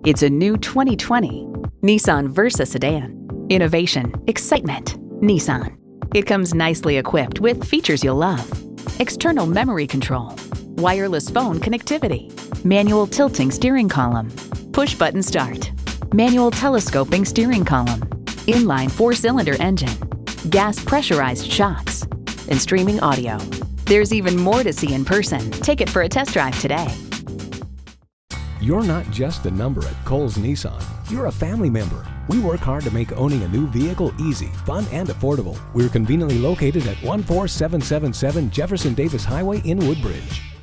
It's a new 2020 Nissan Versa sedan. Innovation, excitement, Nissan. It comes nicely equipped with features you'll love. External memory control, wireless phone connectivity, manual tilting steering column, push-button start, manual telescoping steering column, inline 4-cylinder engine, gas pressurized shocks, and streaming audio. There's even more to see in person. Take it for a test drive today. You're not just a number at Cowles Nissan. You're a family member. We work hard to make owning a new vehicle easy, fun, and affordable. We're conveniently located at 14777 Jefferson Davis Highway in Woodbridge.